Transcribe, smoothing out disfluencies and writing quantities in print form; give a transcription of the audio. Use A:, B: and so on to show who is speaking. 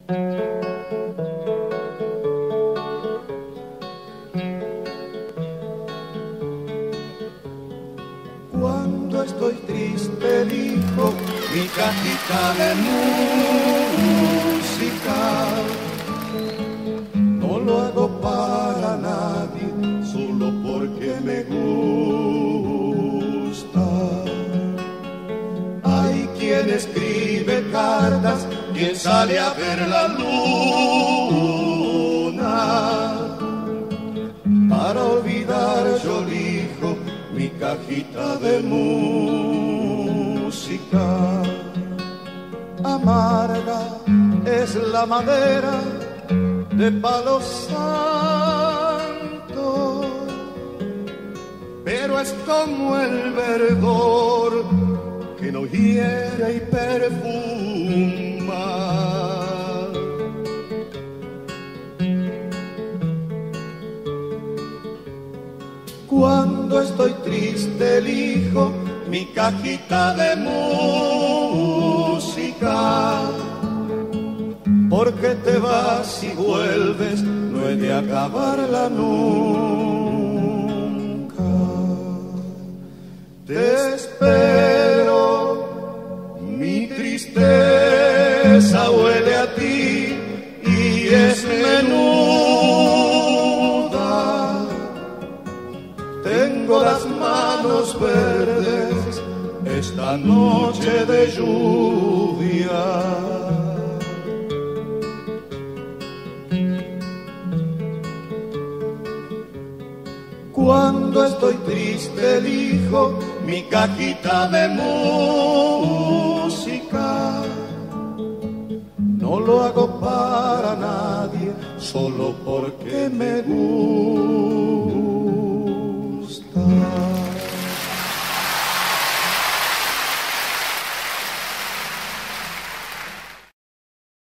A: Cuando estoy triste elijo mi cajita de música. No lo hago para nadie, solo porque me gusta. Hay quien escribe cartas, quien sale a ver la luna. Para olvidar yo elijo mi cajita de música. Amarga es la madera de palo santo, pero es como el verdor que no hiere y perfuma. Cuando estoy triste elijo mi cajita de música, porque te vas y vuelves, no he de acabarla nunca. Te espero, mi tristeza huele a ti y es menuda. Tengo las manos verdes esta noche de lluvia. Cuando estoy triste elijo mi cajita de música. No lo hago para nadie, solo porque me gusta.